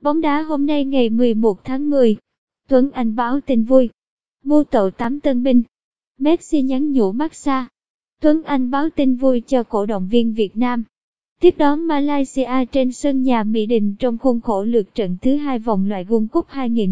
Bóng đá hôm nay ngày 11 tháng 10. Tuấn Anh báo tin vui. Mua tậu 8 tân binh. Messi nhắn nhủ Barca. Tuấn Anh báo tin vui cho cổ động viên Việt Nam. Tiếp đón Malaysia trên sân nhà Mỹ Đình trong khuôn khổ lượt trận thứ 2 vòng loại World Cup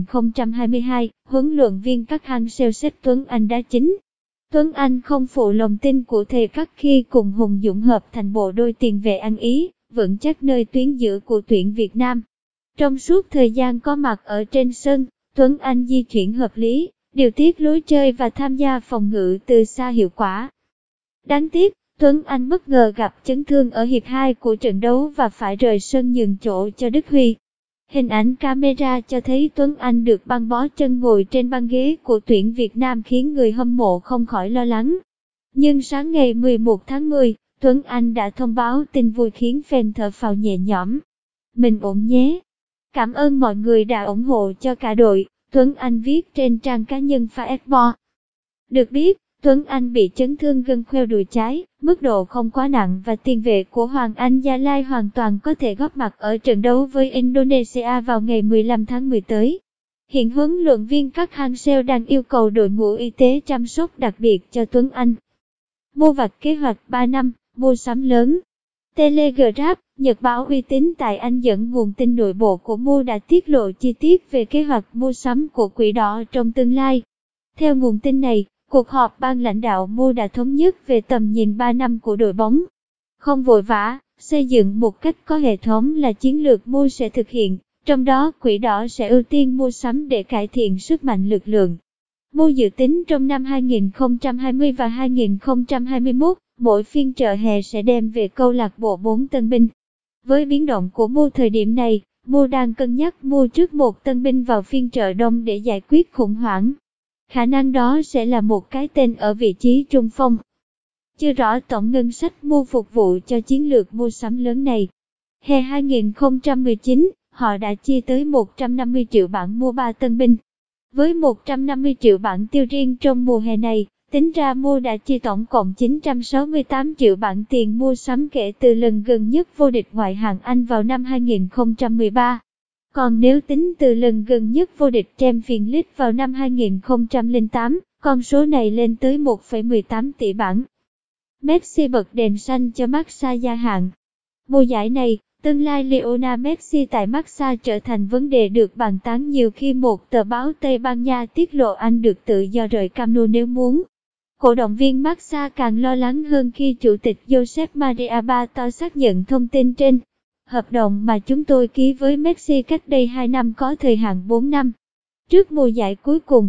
2022, huấn luyện viên Park Hang-seo xếp Tuấn Anh đá chính. Tuấn Anh không phụ lòng tin của thầy Park khi cùng Hùng Dũng hợp thành bộ đôi tiền vệ ăn ý, vững chắc nơi tuyến giữa của tuyển Việt Nam. Trong suốt thời gian có mặt ở trên sân, Tuấn Anh di chuyển hợp lý, điều tiết lối chơi và tham gia phòng ngự từ xa hiệu quả. Đáng tiếc, Tuấn Anh bất ngờ gặp chấn thương ở hiệp 2 của trận đấu và phải rời sân nhường chỗ cho Đức Huy. Hình ảnh camera cho thấy Tuấn Anh được băng bó chân ngồi trên băng ghế của tuyển Việt Nam khiến người hâm mộ không khỏi lo lắng. Nhưng sáng ngày 11 tháng 10, Tuấn Anh đã thông báo tin vui khiến fan thở phào nhẹ nhõm. Mình ổn nhé. Cảm ơn mọi người đã ủng hộ cho cả đội, Tuấn Anh viết trên trang cá nhân Facebook. Được biết, Tuấn Anh bị chấn thương gân khoeo đùi trái, mức độ không quá nặng và tiền vệ của Hoàng Anh Gia Lai hoàn toàn có thể góp mặt ở trận đấu với Indonesia vào ngày 15 tháng 10 tới. Hiện huấn luyện viên Park Hang-seo đang yêu cầu đội ngũ y tế chăm sóc đặc biệt cho Tuấn Anh. Mua vạch kế hoạch 3 năm, mua sắm lớn. Telegraph, nhật báo uy tín tại Anh dẫn nguồn tin nội bộ của MU đã tiết lộ chi tiết về kế hoạch mua sắm của Quỷ Đỏ trong tương lai. Theo nguồn tin này, cuộc họp ban lãnh đạo MU đã thống nhất về tầm nhìn 3 năm của đội bóng. Không vội vã, xây dựng một cách có hệ thống là chiến lược MU sẽ thực hiện, trong đó Quỷ Đỏ sẽ ưu tiên mua sắm để cải thiện sức mạnh lực lượng. MU dự tính trong năm 2020 và 2021, mỗi phiên chợ hè sẽ đem về câu lạc bộ 4 tân binh. Với biến động của MU thời điểm này, MU đang cân nhắc mua trước một tân binh vào phiên chợ đông để giải quyết khủng hoảng. Khả năng đó sẽ là một cái tên ở vị trí trung phong. Chưa rõ tổng ngân sách MU phục vụ cho chiến lược mua sắm lớn này. Hè 2019, họ đã chi tới 150 triệu bảng mua 3 tân binh. Với 150 triệu bảng tiêu riêng trong mùa hè này, tính ra MU đã chi tổng cộng 968 triệu bảng tiền mua sắm kể từ lần gần nhất vô địch ngoại hạng Anh vào năm 2013. Còn nếu tính từ lần gần nhất vô địch Champions League vào năm 2008, con số này lên tới 1,18 tỷ bảng. Messi bật đèn xanh cho Barca gia hạn. Mùa giải này, tương lai Lionel Messi tại Barca trở thành vấn đề được bàn tán nhiều khi một tờ báo Tây Ban Nha tiết lộ anh được tự do rời Camp Nou nếu muốn. Cổ động viên Barca càng lo lắng hơn khi chủ tịch Josep Maria Barto xác nhận thông tin trên. Hợp đồng mà chúng tôi ký với Messi cách đây 2 năm có thời hạn 4 năm. Trước mùa giải cuối cùng,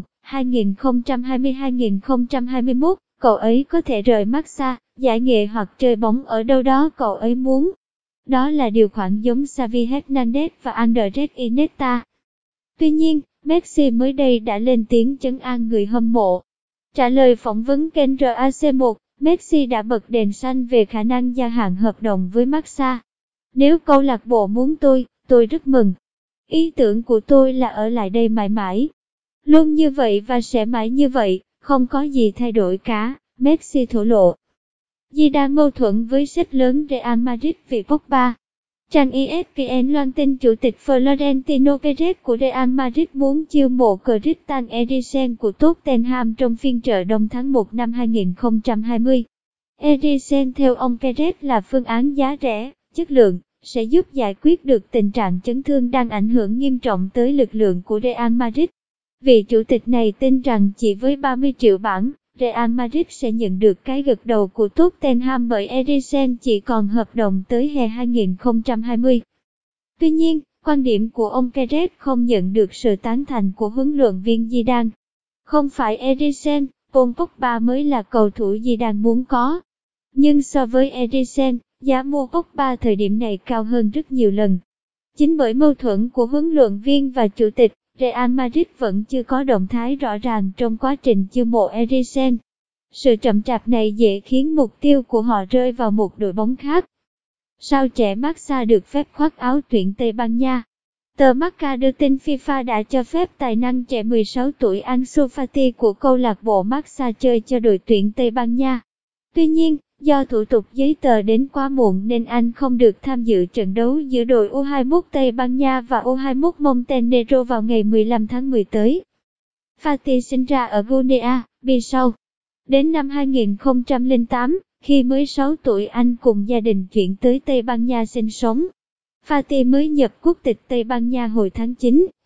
2020-2021, cậu ấy có thể rời Barca, giải nghệ hoặc chơi bóng ở đâu đó cậu ấy muốn. Đó là điều khoản giống Xavi Hernandez và Andres Iniesta. Tuy nhiên, Messi mới đây đã lên tiếng trấn an người hâm mộ. Trả lời phỏng vấn kênh RAC1, Messi đã bật đèn xanh về khả năng gia hạn hợp đồng với Barca. Nếu câu lạc bộ muốn tôi rất mừng. Ý tưởng của tôi là ở lại đây mãi mãi. Luôn như vậy và sẽ mãi như vậy, không có gì thay đổi cả, Messi thổ lộ. Zidane mâu thuẫn với sếp lớn Real Madrid vì Pogba. Trang ESPN loan tin chủ tịch Florentino Perez của Real Madrid muốn chiêu mộ Christian Eriksen của Tottenham trong phiên chợ đông tháng 1 năm 2020. Eriksen theo ông Perez là phương án giá rẻ, chất lượng, sẽ giúp giải quyết được tình trạng chấn thương đang ảnh hưởng nghiêm trọng tới lực lượng của Real Madrid. Vị chủ tịch này tin rằng chỉ với 30 triệu bảng, Real Madrid sẽ nhận được cái gật đầu của Tottenham bởi Eriksen chỉ còn hợp đồng tới hè 2020. Tuy nhiên, quan điểm của ông Perez không nhận được sự tán thành của huấn luyện viên Zidane. Không phải Eriksen, Paul Pogba mới là cầu thủ Zidane muốn có. Nhưng so với Eriksen, giá mua Pogba thời điểm này cao hơn rất nhiều lần. Chính bởi mâu thuẫn của huấn luyện viên và chủ tịch, Real Madrid vẫn chưa có động thái rõ ràng trong quá trình chiêu mộ Eriksen. Sự chậm chạp này dễ khiến mục tiêu của họ rơi vào một đội bóng khác. Sao trẻ Barca được phép khoác áo tuyển Tây Ban Nha? Tờ Marca đưa tin FIFA đã cho phép tài năng trẻ 16 tuổi Ansu Fati của câu lạc bộ Barca chơi cho đội tuyển Tây Ban Nha. Tuy nhiên, Do thủ tục giấy tờ đến quá muộn nên anh không được tham dự trận đấu giữa đội U21 Tây Ban Nha và U21 Montenegro vào ngày 15 tháng 10 tới. Fatih sinh ra ở Guinea, Bissau. Đến năm 2008, khi mới 6 tuổi anh cùng gia đình chuyển tới Tây Ban Nha sinh sống. Fatih mới nhập quốc tịch Tây Ban Nha hồi tháng 9.